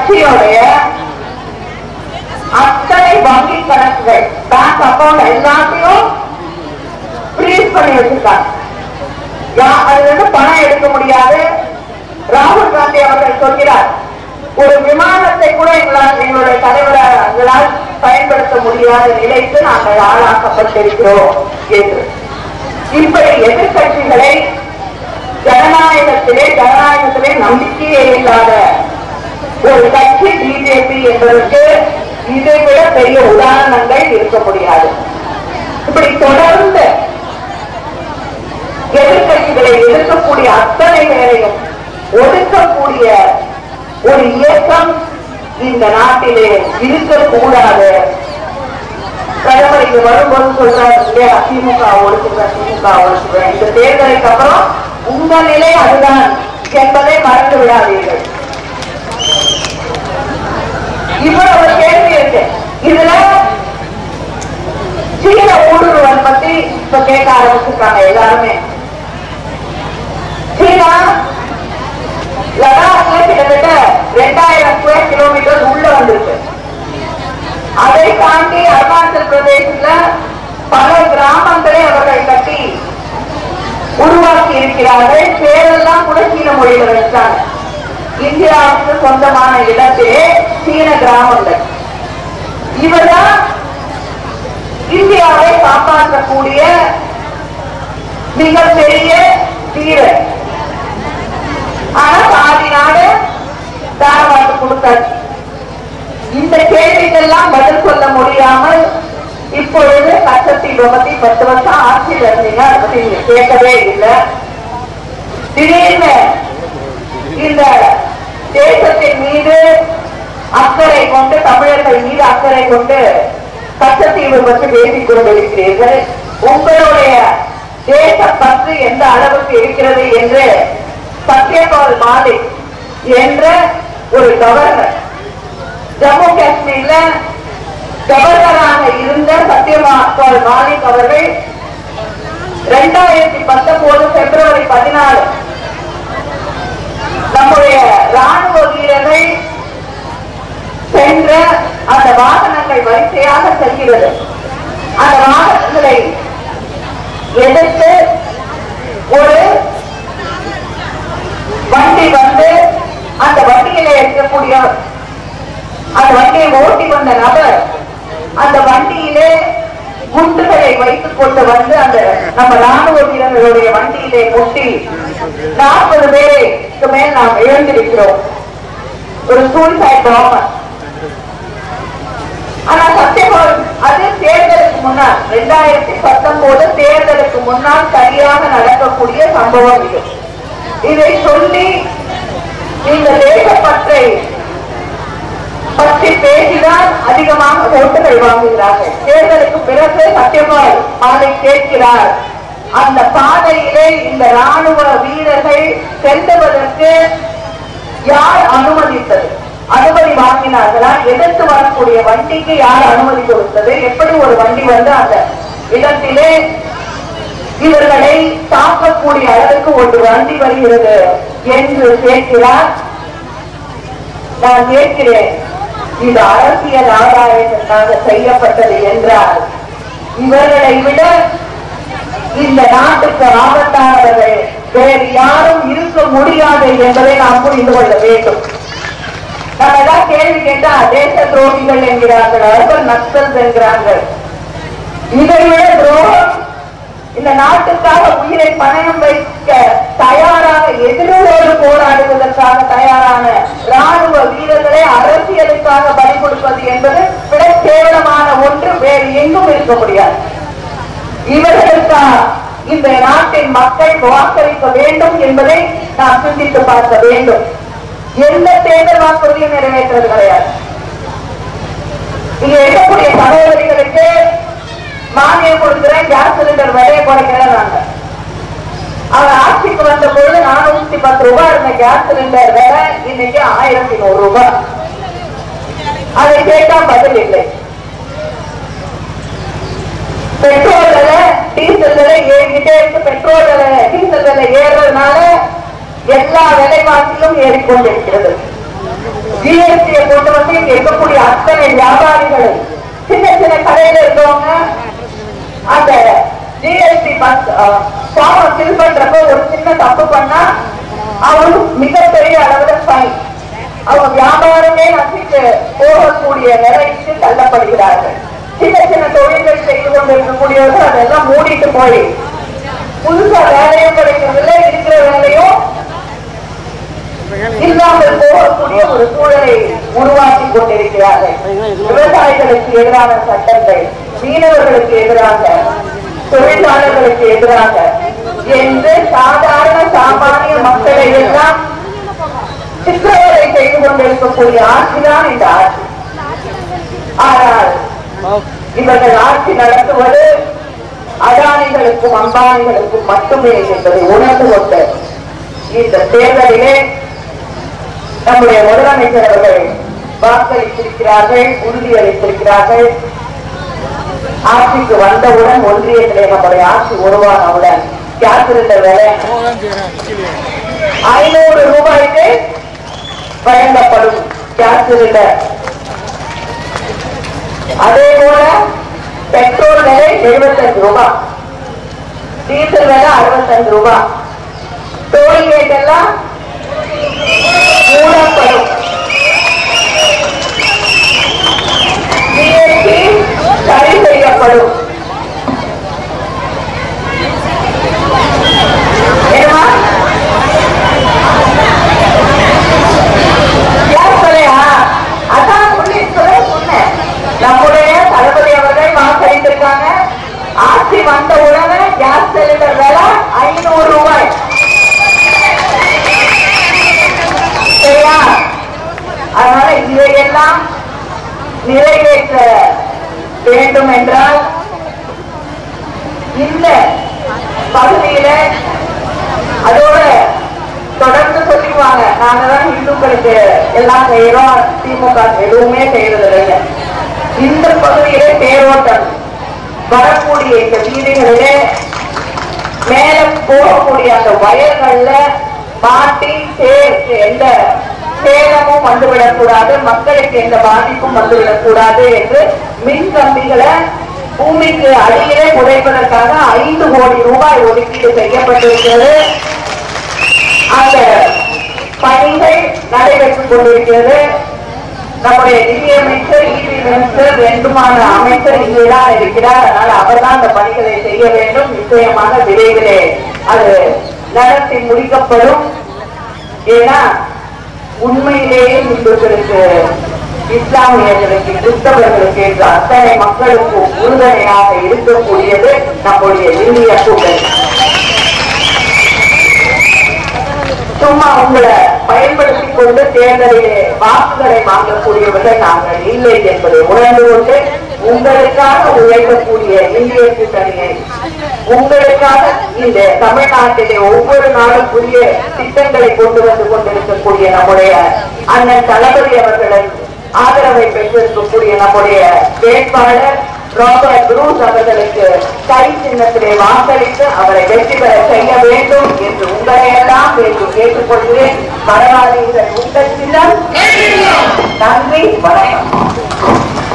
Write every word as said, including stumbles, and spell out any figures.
கட்சியோடைய அத்தனை வங்கி கணக்குகள் பேங்க் அக்கௌண்ட் எல்லாத்தையும் ஃப்ரீஸ் பண்ணி வச்சிருக்காங்க. அதுல இருந்து பணம் எடுக்க முடியாது. ராகுல் காந்தி அவர்கள் சொல்கிறார், ஒரு விமானத்தை கூட எங்களால் எங்களுடைய தலைவர்களால் பயன்படுத்த முடியாத நிலைக்கு நாங்கள் ஆளாக்கப்பட்டிருக்கிறோம் என்று. இப்படி எதிர்கட்சிகளை ஜனநாயகத்திலே ஜனநாயகத்திலே நம்பிக்கையே இல்லாத ஒரு கட்சி பிஜேபி என்பதற்கு இதைவிட பெரிய உதாரணங்கள் இருக்க முடியாது. இப்படி தொடர்ந்து எதிர்கட்சிகளை எதிர்க்கக்கூடிய அத்தனை பேரையும் ஒடுக்கக்கூடிய ஒரு இயக்கம் இந்த நாட்டிலே இருக்கக்கூடாது. பிரதமர் இங்க வரும்போது சொல்றாரு, திமுக ஒடுக்குவேன் திமுக ஒடுக்குவேன். இந்த தேர்தலுக்கு அப்புறம் உங்க நிலை அதுதான் என்பதை மறந்து விடாதீர்கள். இவ்வளவு ஒரு கேள்வி இருக்கு. இதுல சீன ஊடுருவல் பத்தி இப்ப கேட்க ஆரம்பிச்சிருக்காங்க எல்லாருமே. சீனா லடாக்ல கிட்டத்தட்ட ரெண்டாயிரம் ஸ்கொயர் கிலோமீட்டர் உள்ள வந்திருக்கு. அதை தாண்டி அருணாச்சல் பிரதேசத்துல பல கிராமங்களை அவர்கள் கட்டி உருவாக்கி இருக்கிறார்கள். பேரெல்லாம் கூட சீன மொழியில வச்சாங்க. இந்தியாவுக்கு சொந்தமான இடத்திலே சீன கிராமங்கள். இவர்தான் இந்தியாவை காப்பாற்றக்கூடிய மிகப்பெரிய வீரர். ஆனா பாதி நாடு தாராவாட்டு கொடுத்தாச்சு. இந்த கேள்விக்கெல்லாம் பதில் சொல்ல முடியாமல் இப்பொழுது கச்சத்தீவை பத்தி பத்து வருஷம் ஆட்சியில் இருந்தீங்க, அதை பத்தி நீங்க கேட்கவே இல்லை. திடீர்னு இந்த தேசத்தின் மீது அக்கறை கொண்டு, தமிழர்கள் மீது அக்கறை கொண்டு கச்சத்தீவை பற்றி பேசிக் கொண்டிருக்கிறீர்கள். உங்களுடைய தேச பற்று எந்த அளவுக்கு இருக்கிறது என்று சத்யபால் மாலிக் என்ற ஒரு கவர்னர், ஜம்மு காஷ்மீர்ல கவர்னராக இருந்த சத்யபால் மாலிக் அவர்கள் இரண்டாயிரத்தி பத்தொன்பது பிப்ரவரி பதினாலு நம்முடைய ராணுவ வீரர்கள் சென்ற அந்த வாகனங்கள் வரிசையாக செல்கிறது. அந்த வாகனங்களை எதிர்த்து ஒரு வண்டி வந்து அந்த வண்டியில இருக்கக்கூடிய அந்த வண்டியை ஓட்டி வந்த நபர் அந்த வண்டியிலே குண்டுகளை வைத்துக் கொண்டு வந்து அந்த நம்ம ராணுவ வீரர்களுடைய வண்டியிலே முட்டி நாற்பது பேருக்கு மேல் நாம் இழந்திருக்கிறோம். ஒரு சூசைட் பாம்பர். ஆனா சத்தியபால் அது தேர்தலுக்கு முன்னால் இரண்டாயிரத்தி பத்தொன்பது தேர்தலுக்கு முன்னால் சரியாக நடக்கக்கூடிய சம்பவம் இது. இதை சொல்லி இந்த தேசப்பற்றை பற்றி பேசிதான் அதிகமாக ஓட்டுகள் வாங்குகிறார்கள். தேர்தலுக்கு பிறகு சத்யபால் மாலிக் கேட்கிறார், அந்த பாதையிலே இந்த ராணுவ வீரர்கள் செல்லுவதற்கு யார் அனுமதித்தது? அனுமதி வாங்கினார்களா? எதிர்த்து வரக்கூடிய வண்டிக்கு யார் அனுமதி கொடுத்தது? எப்படி ஒரு வண்டி வந்து அந்த இடத்திலே இவர்களை தாக்கக்கூடிய அளவுக்கு ஒரு வண்டி வருகிறது என்று கேட்கிறார். நான் கேட்கிறேன், இது அரசியல் ஆதாயத்திற்காக செய்யப்பட்டது என்றால் இவர்களை விட இந்த நாட்டுக்கு ஆபத்தானவர்கள் வேறு யாரும் இருக்க முடியாது என்பதை நாம் புரிந்து கொள்ள வேண்டும். நம்ம ஏதாவது கேள்வி கேட்டா தேச துரோகிகள் என்கிறார்கள், அவர்கள் நக்சல் என்கிறார்கள். இதை விட துரோகம் இந்த நாட்டுக்காக உயிரை பணயம் வைக்க தயாராக எதிரோடு போராடுவதற்காக தயாரான ராணுவ வீரர்களை அரசியலுக்காக பலி கொடுப்பது என்பது விட கேவலமான ஒன்று வேறு எங்கும் இருக்க முடியாது. இவர்களுக்கா இந்த நாட்டின் மக்கள் வாக்களிக்க வேண்டும் என்பதை நாம் சிந்தித்து பார்க்க வேண்டும். எந்த தேர்தல் வாக்குறுதியும் நிறைவேற்றது கிடையாது. இங்க இருக்கக்கூடிய சகோதரிகளுக்கு மானியம் கொடுக்கிறேன், கேஸ் சிலிண்டர் விலையை குறைக்கிறாங்க. அவர் ஆட்சிக்கு வந்த பொழுது நானூத்தி பத்து ரூபாய் இருந்த கேஸ் சிலிண்டர் விலை இன்னைக்கு ஆயிரத்தி நூறு ரூபாய். அதை கேட்டா பதில் இல்லை. பெட்ரோல் விலை டீசல் விலை ஏறிக்கிட்டே இருக்கு. பெட்ரோல் விலை டீசல் விலை ஏறதுனால எல்லா விலைவாசியும் ஏறிக்கொண்டிருக்கிறது. ஜிஎஸ்டியை கொண்டு வந்து இங்க இருக்கக்கூடிய அத்தனை வியாபாரிகள் சின்ன சின்ன கடையில இருக்கவங்க அந்த ஜிஎஸ்டி ஃபார்ம் ஃபில் பண்றப்ப ஒரு சின்ன தப்பு பண்ணா அவங்க மிகப்பெரிய அளவுல ஃபைன், அவங்க வியாபாரமே நசித்து போகக்கூடிய நிலைக்கு தள்ளப்படுகிறார்கள். சின்ன சின்ன தொழில்கள் செய்து கொண்டிருக்கக்கூடியவர்கள் அதெல்லாம் மூடிட்டு போய் புதுசா வேலையும் கிடைக்கிறதுல இருக்கிற வேலையும் இல்லாமல் போகக்கூடிய ஒரு சூழலை உருவாக்கி கொண்டிருக்கிறார்கள். விவசாயிகளுக்கு எதிரான சட்டங்கள், மீனவர்களுக்கு எதிராக, தொழிலாளர்களுக்கு எதிராக என்று சாதாரண சாமானிய மக்களை எல்லாம் சித்திரவதை செய்து கொண்டிருக்கக்கூடிய ஆட்சிதான் இந்த ஆட்சி. ஆனால் இவர்கள் ஆட்சி நடத்துவது அதானிகளுக்கும் அம்பானிகளுக்கும் மட்டுமே என்பதை உணர்ந்து கொண்ட இந்த தேர்தலிலே நம்முடைய முதலமைச்சர் அவர்கள் வாக்களித்திருக்கிறார்கள், உறுதியளித்திருக்கிறார்கள். ஆட்சிக்கு வந்தவுடன் ஒன்றியத்திலே நம்முடைய ஆட்சி உருவானவுடன் கேஸ் சிலிண்டர் விலை ஐநூறு ரூபாய்க்கு வழங்கப்படும் கேஸ் சிலிண்டர். அதே போல பெட்ரோல் விலை எழுபத்தஞ்சு ரூபாய், டீசல் விலை அறுபத்தஞ்சு ரூபாய், டோல்கேட் எல்லாம் மூடப்படும், ஜிஎஸ்டி சரி செய்யப்படும். நம்முடைய தளபதி அவர்கள் வாக்களித்திருக்காங்க. ஆட்சி வந்த உடனே கேஸ் சிலிண்டர் விலை ஐநூறு ரூபாய். சரியா? அதனால இதையெல்லாம் நிறைவேற்ற வேண்டும் என்றால் இந்த பகுதியில அதோட தொடர்ந்து சொல்லிடுவாங்க, நாங்க தான் இந்துக்களுக்கு எல்லாம் செய்யறோம், திமுக எதுவுமே செய்யறது இல்லைங்க. இந்த பகுதியிலே தேரோட்டம் வரக்கூடிய இந்த வீடுகளிலே மேல போகக்கூடிய அந்த வயல்கள்ல மாட்டி சேர்த்து எந்த சேதமும் வந்துவிடக்கூடாது, மக்களுக்கு எந்த பாதிப்பும் வந்துவிடக்கூடாது என்று மின் கம்பிகளை பூமிக்கு அடியிலே புதைப்பதற்காக ஐந்து கோடி ரூபாய் ஒதுக்கீடு செய்யப்பட்டிருக்கிறது. அந்த பணிகள் நடைபெற்றுக் கொண்டிருக்கிறது. நம்முடைய நிதியமைச்சர், இபி மினிஸ்டர், ரெண்டுமான அமைச்சர் இங்கேதான் இருக்கிறார். அதனால அவர் தான் அந்த பணிகளை செய்ய வேண்டும். நிச்சயமாக விரைவிலே அது நடத்தி முடிக்கப்படும். ஏன்னா உண்மையிலேயே இந்துக்களுக்கு, இஸ்லாமியர்களுக்கு, கிறிஸ்தவர்களுக்கு என்று அத்தனை மக்களுக்கும் உறுதுணையாக இருக்கக்கூடியது நம்முடைய இந்திய கூட்டணி. சும்மா உங்களை பயன்படுத்திக் கொண்டு தேர்தலிலே வாக்குகளை வாங்கக்கூடியவர்கள் நாங்கள் இல்லை என்பதை உணர்ந்து கொண்டு உங்களுக்காக உழைக்கக்கூடிய இந்திய கூட்டணியை, உங்களுக்காக இந்த தமிழ்நாட்டிலே ஒவ்வொரு நாளும் புதிய திட்டங்களை கொண்டு வந்து கொண்டிருக்கக்கூடிய நம்முடைய அண்ணன் தளபதி அவர்களின் ஆதரவை பெற்றிருக்கக்கூடிய நம்முடைய வேட்பாளர் ராபர்ட் ப்ரூஸ் அவர்களுக்கு கை சின்னத்திலே வாக்களித்து அவரை வெற்றி பெற செய்ய வேண்டும் என்று உங்களை எல்லாம் கேட்டுக்கொள்கிறேன். பரவாதீர்கள், உங்கள் சின்னம். நன்றி, வணக்கம்.